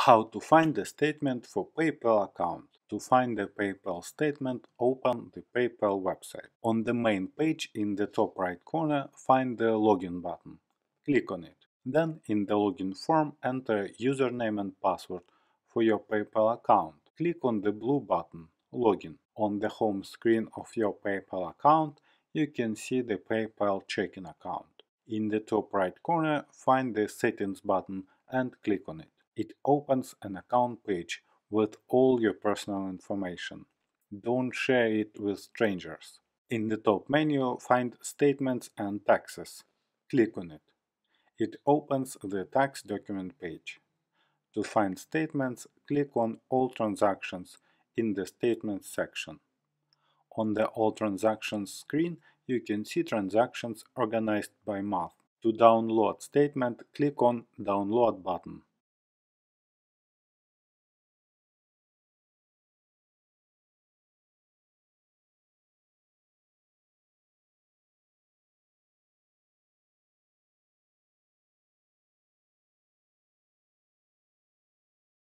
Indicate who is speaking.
Speaker 1: How to find the statement for PayPal account. To find the PayPal statement, open the PayPal website. On the main page in the top right corner, find the login button. Click on it. Then in the login form, enter username and password for your PayPal account. Click on the blue button, Login. On the home screen of your PayPal account, you can see the PayPal checking account. In the top right corner, find the Settings button and click on it. It opens an account page with all your personal information. Don't share it with strangers. In the top menu, find Statements and Taxes. Click on it. It opens the tax document page. To find statements, click on All Transactions in the Statements section. On the All Transactions screen, you can see transactions organized by month. To download statement, click on Download button.